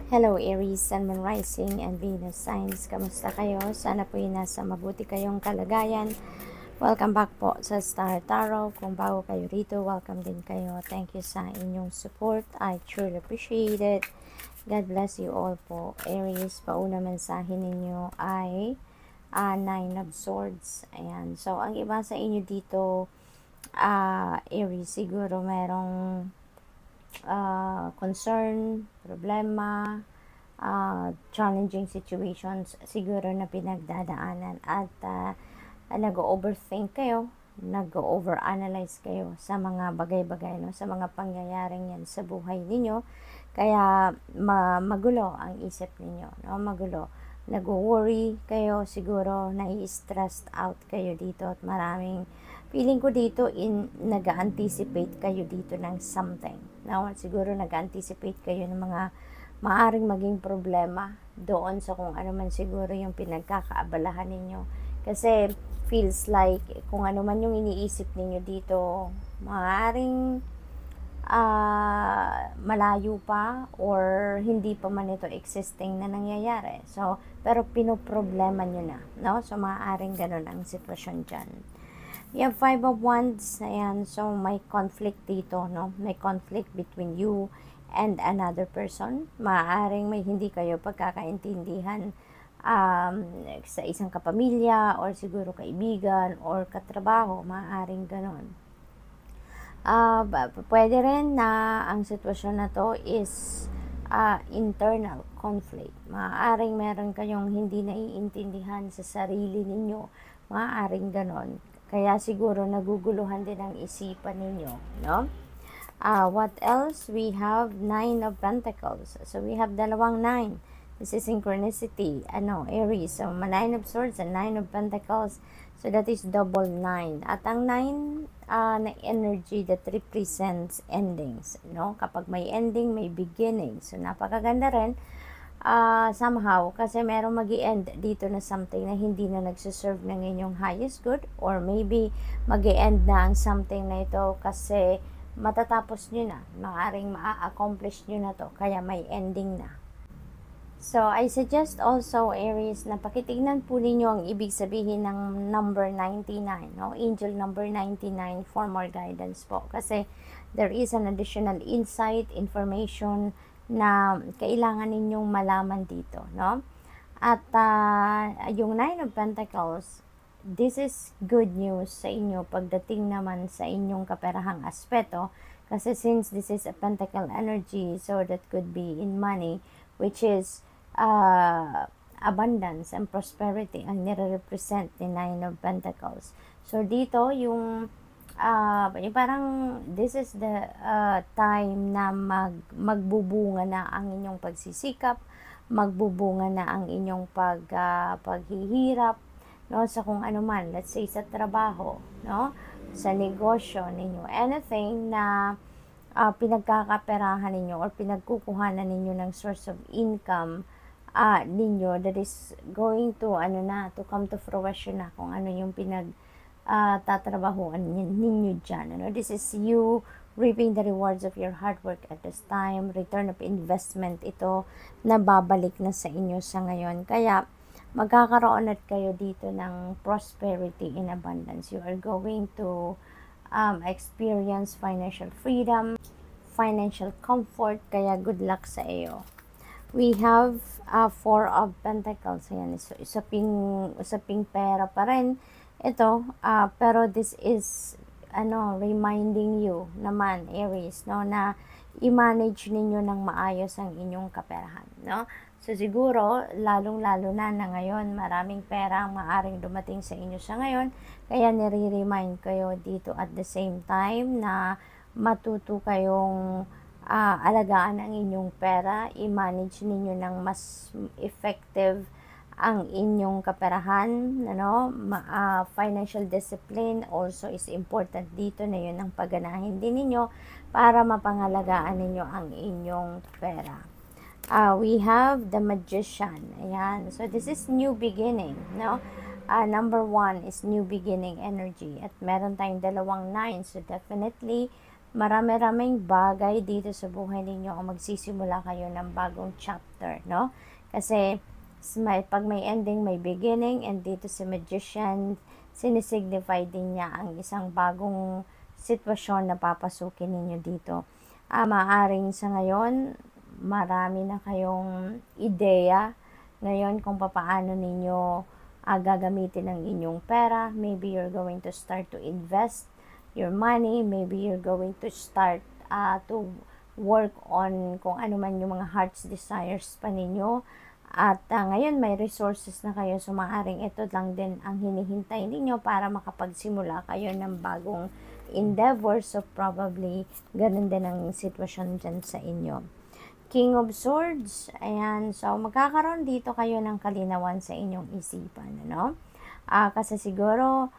Hello Aries, Sun, Moon, Rising, and Venus signs. Kamusta kayo? Sana po yung nasa mabuti kayong kalagayan. Welcome back po sa Star Tarot. Kung bago kayo rito, welcome din kayo. Thank you sa inyong support. I truly appreciate it. God bless you all po. Aries, pauna mensahe ninyo ay Nine of Swords. Ayan. So, ang iba sa inyo dito, Aries, siguro merong concern, problema, challenging situations siguro na pinagdadaanan at nag-overthink kayo, nag-overanalyze kayo sa mga bagay-bagay, no? Sa mga pangyayaring yan sa buhay ninyo. Kaya magulo ang isip ninyo, no? Magulo. Nag-worry kayo, siguro nai-stressed out kayo dito at maraming feeling ko dito nag-anticipate kayo dito ng something. No? Siguro nag-anticipate kayo ng mga maaring maging problema doon sa kung ano man siguro yung pinagkakaabalahan ninyo. Kasi feels like kung ano man yung iniisip ninyo dito, maaring malayo pa or hindi pa man ito existing na nangyayari. So, pero pinoproblema nyo na. No? So, maaaring ganun ang sitwasyon dyan. You have Five of Wands. Ayan. So, may conflict dito, no? May conflict between you and another person. Maaaring may hindi kayo pagkakaintindihan sa isang kapamilya or siguro kaibigan or katrabaho. Maaaring ganon. Pwede rin na ang sitwasyon na to is internal conflict. Maaaring meron kayong hindi naiintindihan sa sarili ninyo. Maaaring ganon. Kaya siguro naguguluhan din ang isipan ninyo, no? What else? We have Nine of Pentacles. So, we have dalawang nine. This is synchronicity. Aries. So, Nine of Swords and Nine of Pentacles. So, that is double nine. At ang nine na energy that represents endings, no? Kapag may ending, may beginning. So, napakaganda rin. Somehow, kasi merong mag-i-end dito na something na hindi na nagsiserve ng inyong highest good, or maybe mag-i-end na ang something na ito kasi matatapos nyo na, maaaring ma-accomplish nyo na to, kaya may ending na. So, I suggest also, Aries, na pakitignan po ninyo ang ibig sabihin ng number 99, no? Angel number 99 for more guidance po, kasi there is an additional insight, information na kailangan ninyong malaman dito, no? At yung Nine of Pentacles, this is good news sa inyo pagdating naman sa inyong kaperahang aspeto, kasi since this is a pentacle energy, so that could be in money, which is abundance and prosperity ang nire-represent ni Nine of Pentacles. So dito yung parang this is the time na magbubunga na ang inyong pagsisikap, magbubunga na ang inyong paghihirap, no, sa kung ano man, let's say sa trabaho, no, sa negosyo ninyo, anything na pinagkakaperahan ninyo or pinagkukuhanan ninyo ng source of income ninyo, that is going to to come to fruition na kung ano yung tatrabahuan ninyo dyan. This is you reaping the rewards of your hard work at this time. Return of investment ito na babalik na sa inyo sa ngayon. Kaya magkakaroon at kayo dito ng prosperity in abundance. You are going to experience financial freedom, financial comfort. Kaya good luck sa iyo. We have Four of Pentacles. Ayan, usaping pera pa rin ito, pero this is reminding you naman, Aries, no, na i-manage ninyo ng maayos ang inyong kaperahan, no? So siguro lalong-lalo na ngayon maraming pera ang maaring dumating sa inyo sa ngayon, kaya nire-remind kayo dito at the same time na matuto kayong alagaan ang inyong pera, i-manage ninyo ng mas effective ang inyong kaperahan, financial discipline also is important dito, na yun ang pagganahin din ninyo para mapangalagaan ninyo ang inyong pera. We have the Magician. Ayan. So, this is new beginning, no? Number 1 is new beginning energy. At meron tayong dalawang 9. So, definitely, marami-raming bagay dito sa buhay ninyo kung magsisimula kayo ng bagong chapter, no? Kasi pag may ending, may beginning, and dito si Magician, sinisignify din niya ang isang bagong sitwasyon na papasukin ninyo dito. Maaring sa ngayon, marami na kayong ideya ngayon kung paano ninyo gagamitin ang inyong pera. Maybe you're going to start to invest your money. Maybe you're going to start to work on kung ano man yung mga heart's desires pa ninyo. At ngayon may resources na kayo, so maaaring ito lang din ang hinihintay ninyo para makapagsimula kayo ng bagong endeavor. So probably ganun din ang sitwasyon dyan sa inyo. King of Swords, ayan, so magkakaroon dito kayo ng kalinawan sa inyong isipan, ano? Kasi siguro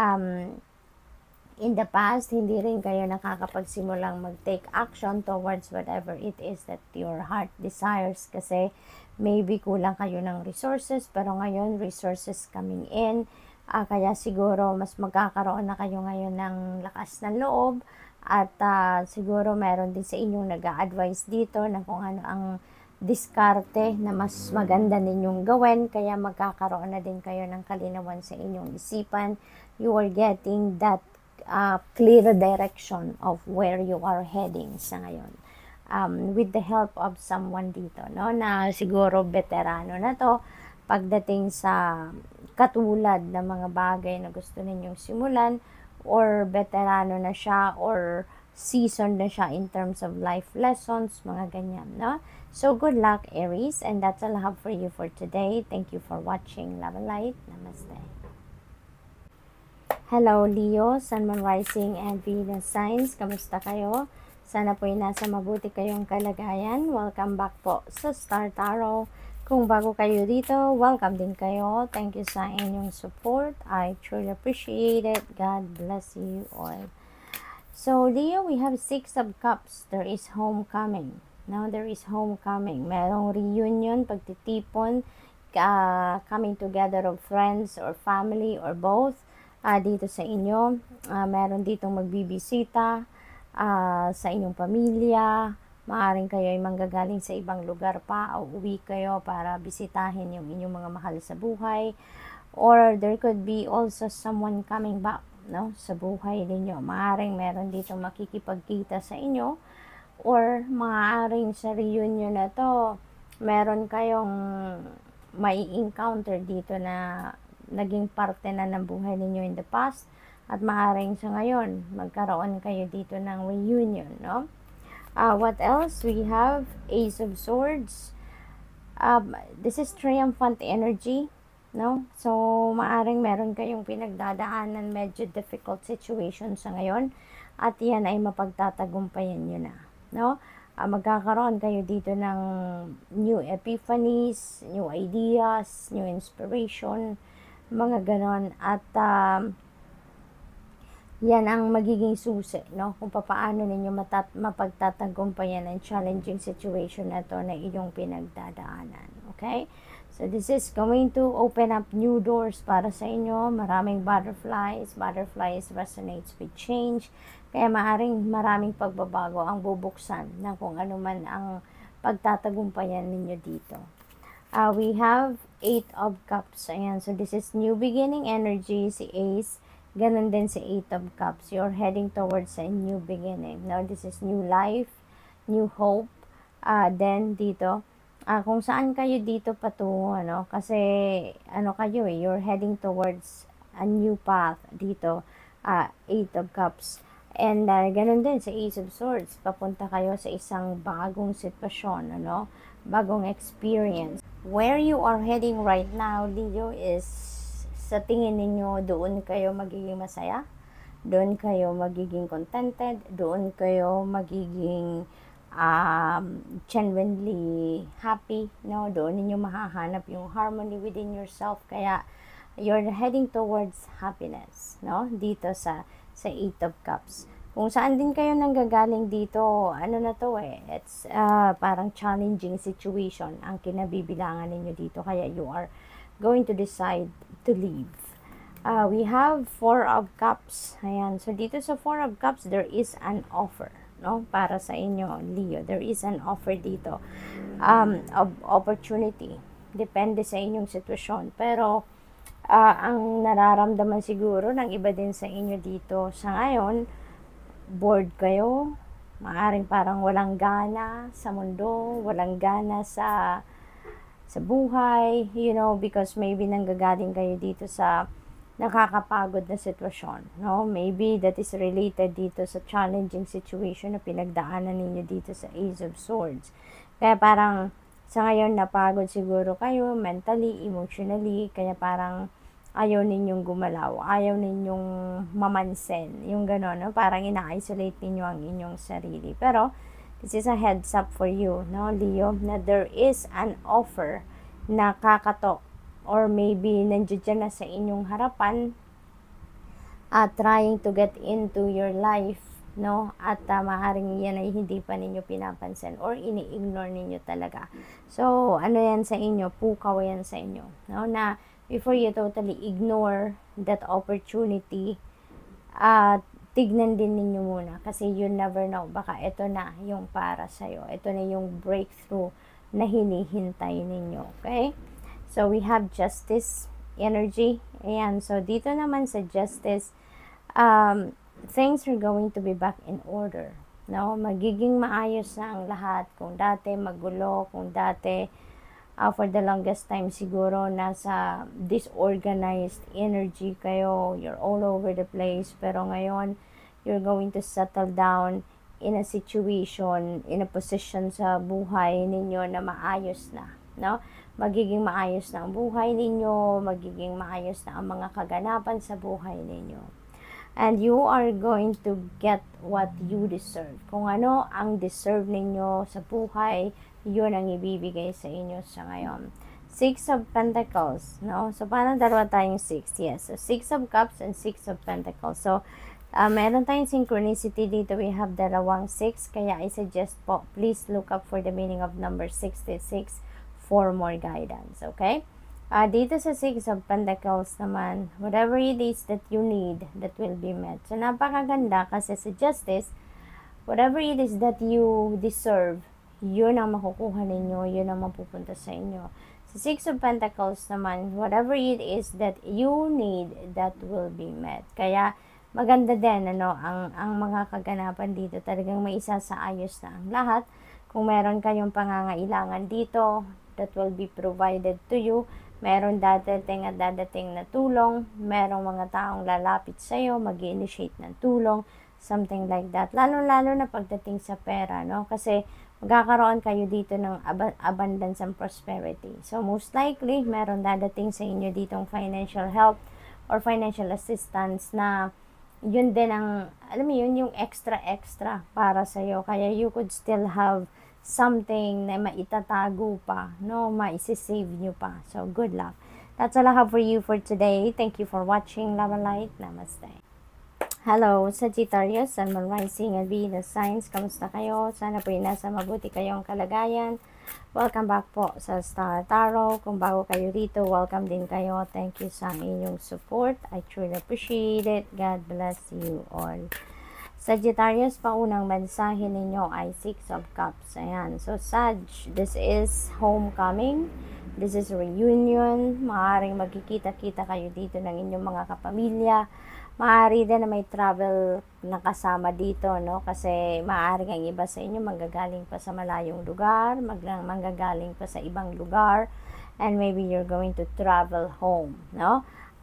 in the past, hindi rin kayo nakakapagsimulang mag-take action towards whatever it is that your heart desires, kasi maybe kulang kayo ng resources, pero ngayon resources coming in, kaya siguro mas magkakaroon na kayo ngayon ng lakas ng loob, at siguro meron din sa inyong nag-a-advise dito na kung ano ang diskarte na mas maganda ninyong gawin, kaya magkakaroon na din kayo ng kalinawan sa inyong isipan. You are getting that clear direction of where you are heading sa ngayon. With the help of someone dito, no, na siguro veterano na to pagdating sa katulad ng mga bagay na gusto ninyong simulan, or veterano na siya, or seasoned na siya in terms of life lessons, mga ganyan, no? So good luck, Aries, and that's all I have for you for today. Thank you for watching. Love and light. Namaste. Hello, Leo, Sun, Moon, Rising, and Venus signs. Kamusta kayo? Sana po ay nasa mabuti kayong kalagayan. Welcome back po sa Star Tarot. Kung bago kayo dito, welcome din kayo. Thank you sa inyong support. I truly appreciate it. God bless you all. So, Leo, we have 6 of Cups. There is homecoming. Now, there is homecoming. Merong reunion, pagtitipon, coming together of friends or family or both. Dito sa inyo, meron ditong magbibisita sa inyong pamilya. Maaaring kayo ay manggagaling sa ibang lugar pa o uwi kayo para bisitahin yung inyong mga mahal sa buhay. Or there could be also someone coming back, no, sa buhay ninyo. Maaaring meron ditong makikipagkita sa inyo, or maaaring sa reunion na to, meron kayong may encounter dito na naging parte na ng buhay ninyo in the past, at maaaring sa ngayon magkaroon kayo dito ng reunion, no? What else? We have Ace of Swords. This is triumphant energy, no? So maaaring meron kayong pinagdadaanan medyo difficult situation sa ngayon, at yan ay mapagtatagumpayan nyo na, no? Magkakaroon kayo dito ng new epiphanies, new ideas, new inspiration, mga ganon. At yan ang magiging susi, no, kung paano ninyo mapagtatagumpayan ang challenging situation na to na inyong pinagdadaanan. Okay? So this is going to open up new doors para sa inyo. Maraming butterflies. Butterflies resonates with change. Kaya maraming pagbabago ang bubuksan na kung ano man ang pagtatagumpayan ninyo dito. We have 8 of Cups. Ayan. So this is new beginning energy, si Ace. Ganon din si 8 of Cups. You're heading towards a new beginning. Now, this is new life, new hope. Then, dito, kung saan kayo dito patungo, ano? Kasi, ano kayo eh, you're heading towards a new path dito. 8 of Cups. And, ganon din sa Ace of Swords. Papunta kayo sa isang bagong sitwasyon, ano? Bagong experience. Where you are heading right now, Leo, is sa tingin ninyo, doon kayo magiging masaya, doon kayo magiging contented, doon kayo magiging genuinely happy, no? Doon ninyo mahahanap yung harmony within yourself. Kaya you're heading towards happiness, no? Dito sa 8 of Cups. Kung saan din kayo nanggagaling dito, ano na to eh, it's parang challenging situation ang kinabibilangan ninyo dito. Kaya you are going to decide to leave. We have Four of Cups. Ayan. So, dito sa Four of Cups, there is an offer, no? Para sa inyo, Leo. There is an offer dito. Of opportunity. Depende sa inyong sitwasyon. Pero, ang nararamdaman siguro ng iba din sa inyo dito sa ngayon, bored kayo. Maaring parang walang gana sa mundo, walang gana sa buhay, you know, because maybe nanggagaling kayo dito sa nakakapagod na sitwasyon, no? Maybe that is related dito sa challenging situation na pinagdaanan ninyo dito sa Ace of Swords. Kaya parang sa ngayon napagod siguro kayo mentally, emotionally, kaya parang ayaw ninyong gumalaw, ayaw ninyong mamansin, yung gano'n, no? Parang ina-isolate ninyo ang inyong sarili. Pero this is a heads up for you, no, Leo, na there is an offer na kakatok or maybe nandiyan na sa inyong harapan, trying to get into your life, no? At maaaring yan ay hindi pa ninyo pinapansin or ini-ignore ninyo talaga. So, ano yan sa inyo? Pukaw yan sa inyo, no? Na before you totally ignore that opportunity, tignan din ninyo muna kasi you never know. Baka ito na yung para sa'yo. Ito na yung breakthrough na hinihintay ninyo. Okay? So, we have Justice energy. Ayan. So, dito naman sa Justice, things are going to be back in order. No? Magiging maayos na ang lahat. Kung dati magulo, kung dati for the longest time siguro nasa disorganized energy kayo, you're all over the place, pero ngayon, you're going to settle down in a situation, in a position sa buhay ninyo na maayos na. No? Magiging maayos na ang buhay ninyo, magiging maayos na ang mga kaganapan sa buhay ninyo. And you are going to get what you deserve. Kung ano ang deserve ninyo sa buhay, yun ang ibibigay sa inyo sa ngayon. Six of Pentacles, no? So, parang dalawa tayong six. Yes. So, Six of Cups and Six of Pentacles. So, meron tayong synchronicity dito. We have dalawang six. Kaya I suggest po, please look up for the meaning of number 66 for more guidance. Okay? Dito sa Six of Pentacles naman, whatever it is that you need, that will be met. So, napakaganda kasi sa Justice, whatever it is that you deserve, yun ang makukuha ninyo, yun ang mapupunta sa inyo. Sa Six of Pentacles naman, whatever it is that you need, that will be met. Kaya, maganda din, ano, ang mga kaganapan dito. Talagang may isa sa ayos na ang lahat. Kung meron kayong pangangailangan dito, that will be provided to you. Meron dadating at dadating na tulong. Merong mga taong lalapit sa'yo, mag-initiate ng tulong. Something like that. Lalo-lalo na pagdating sa pera, no? Kasi magkakaroon kayo dito ng abundance and prosperity. So, most likely, meron dadating sa inyo ditong financial help or financial assistance na yun din ang, alam mo yun, yung extra para sa'yo. Kaya you could still have something na maitatago pa, no? Maisisave nyo pa. So, good luck. That's all I have for you for today. Thank you for watching. Love and light. Namaste. Hello, Sagittarius, Sun, Moon, Rising, and Venus signs. Kamusta kayo? Sana po nasa mabuti kayong kalagayan. Welcome back po sa Star Tarot. Kung bago kayo rito, welcome din kayo. Thank you sa inyong support. I truly appreciate it. God bless you all. Sagittarius, paunang mensahe ninyo ay Six of Cups. Ayan. So, Sag, this is homecoming. This is reunion. Maaaring magkikita-kita kayo dito ng inyong mga kapamilya. Maaari din na may travel na kasama dito, no? Kasi maaari ang iba sa inyo manggagaling pa sa malayong lugar, manggagaling pa sa ibang lugar, and maybe you're going to travel home, no?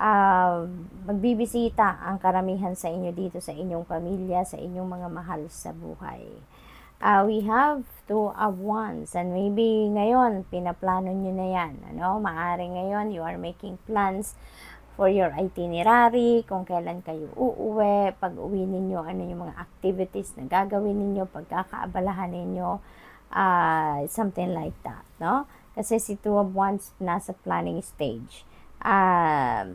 Magbibisita ang karamihan sa inyo dito sa inyong pamilya, sa inyong mga mahal sa buhay. We have Two of Wands, and maybe ngayon, pinaplano nyo na yan, ano? Maaari ngayon, you are making plans for your itinerary, kung kailan kayo uuwi, pag-uwi ninyo, ano yung mga activities na gagawin ninyo, pagkakaabalahan ninyo, something like that, no? Kasi si Two of Wands nasa planning stage.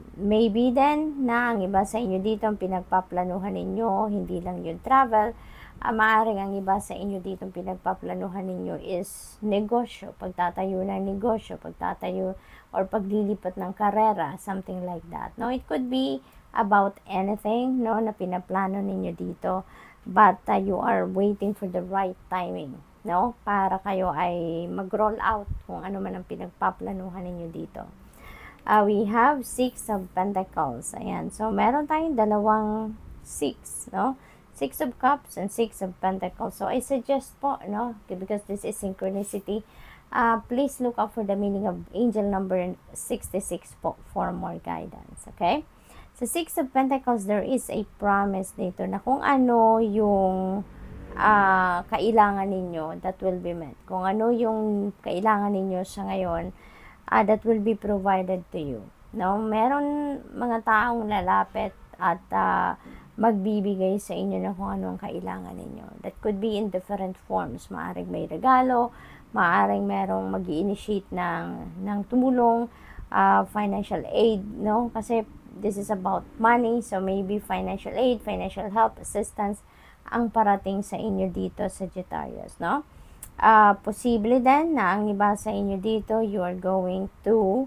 Maybe then, na ang iba sa inyo dito, ang pinagpaplanuhan ninyo, hindi lang yung travel, Maaaring ang iba sa inyo dito pinagpaplanuhan ninyo is negosyo, pagtatayo ng negosyo, pagtatayo or paglilipat ng karera, something like that. No, it could be about anything, no, na pinaplano ninyo dito, but you are waiting for the right timing, no, para kayo ay mag-roll out kung ano man ang pinagpaplanuhan ninyo dito. We have 6 of Pentacles. Ayan. So, meron tayong dalawang 6, no? 6 of Cups and 6 of Pentacles. So, I suggest po, no? Because this is synchronicity. Please look out for the meaning of angel number 66 po for more guidance. Okay? Sa 6 of Pentacles, there is a promise dito na kung ano yung kailangan ninyo, that will be met. Kung ano yung kailangan ninyo sa ngayon, that will be provided to you. No? Meron mga taong lalapit at magbibigay sa inyo na kung ano ang kailangan ninyo. That could be in different forms. Maaring may regalo, maaring merong mag-i-initiate ng tumulong, financial aid, no? Kasi this is about money, so maybe financial aid, financial help, assistance ang parating sa inyo dito, Sagittarius, no? Posible din na ang iba sa inyo dito, you are going to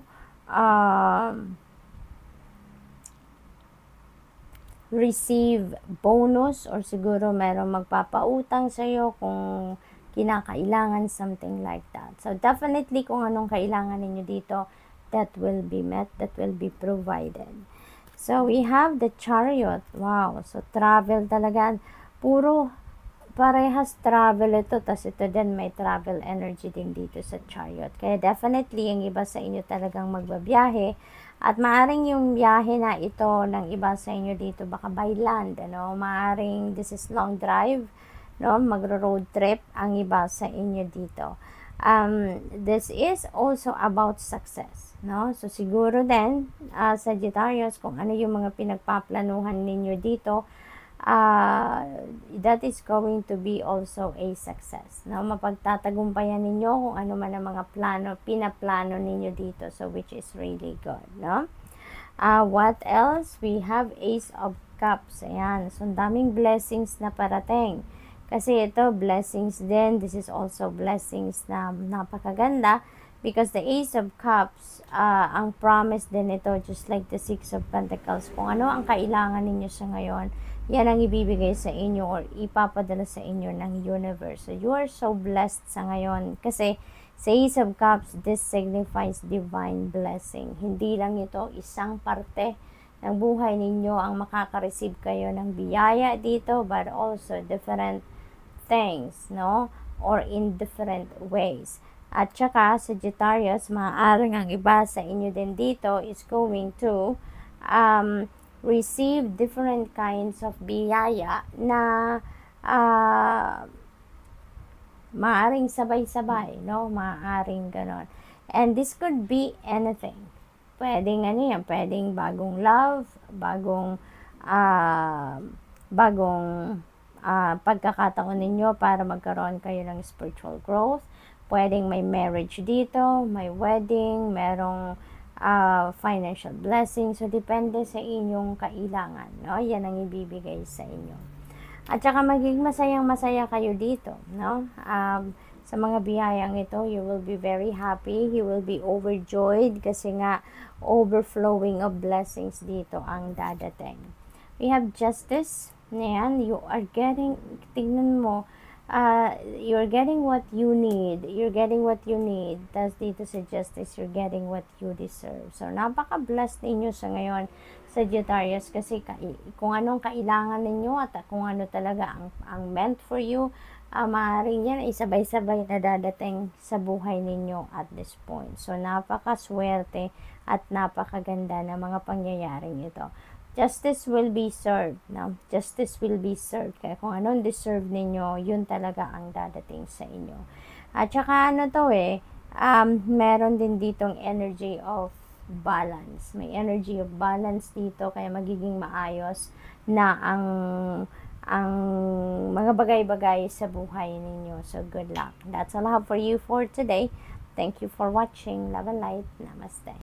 receive bonus or siguro merong magpapautang sa iyo kung kinakailangan, something like that. So, definitely kung anong kailangan ninyo dito, that will be met, that will be provided. So, we have the Chariot. Wow. So, travel talaga. Puro parehas travel ito. Tapos ito din may travel energy din dito sa Chariot. Kaya definitely, ang iba sa inyo talagang magbabiyahe. At maaring yung biyahe na ito ng iba sa inyo dito, baka by land, ano? Maaring this is long drive, no? Magro-road trip ang iba sa inyo dito. This is also about success, no? So, siguro din, Sagittarius, kung ano yung mga pinagpaplanuhan ninyo dito, that is going to be also a success, no? Mapagtatagumpayan ninyo kung ano man ang mga pinaplano ninyo dito, so which is really good, no? What else? We have Ace of Cups. Ayan, so daming blessings na parating. Kasi ito, blessings din. This is also blessings na napakaganda. Because the Ace of Cups, ang promise din ito, just like the Six of Pentacles. Kung ano ang kailangan ninyo sa ngayon, yan ang ibibigay sa inyo or ipapadala sa inyo ng universe. So, you are so blessed sa ngayon. Kasi sa Ace of Cups, this signifies divine blessing. Hindi lang ito isang parte ng buhay ninyo ang makaka-receive kayo ng biyaya dito, but also different things, no? Or in different ways. At saka, Sagittarius, maaaring ang iba sa inyo din dito is going to receive different kinds of biyaya na maaaring sabay-sabay, no? Maaaring ganon. And this could be anything. Pwedeng ano yan, pwedeng bagong love, bagong pagkakataon ninyo para magkaroon kayo ng spiritual growth. Pwedeng may marriage dito, may wedding, merong financial blessing. So, depende sa inyong kailangan, no? Yan ang ibibigay sa inyo. At saka magiging masayang-masaya kayo dito, no? Sa mga biyayang ito, you will be very happy. You will be overjoyed kasi nga overflowing of blessings dito ang dadating. We have Justice. Ayan, you are getting, tingnan mo, you're getting what you need. You're getting what you need. Tapos dito sa Justice, you're getting what you deserve. So, napaka-blessed ninyo sa ngayon, Sagittarius, kasi kung anong kailangan ninyo at kung ano talaga ang meant for you, maaaring yan ay sabay-sabay na dadating sa buhay ninyo at this point. So, napaka-swerte at napakaganda na mga pangyayaring ito. Justice will be served, no? Justice will be served. Kaya kung anong deserve ninyo, yun talaga ang dadating sa inyo. At saka ano to meron din ditong energy of balance. May energy of balance dito, kaya magiging maayos na ang mga bagay-bagay sa buhay ninyo. So, good luck. That's all I have for you for today. Thank you for watching. Love and light. Namaste.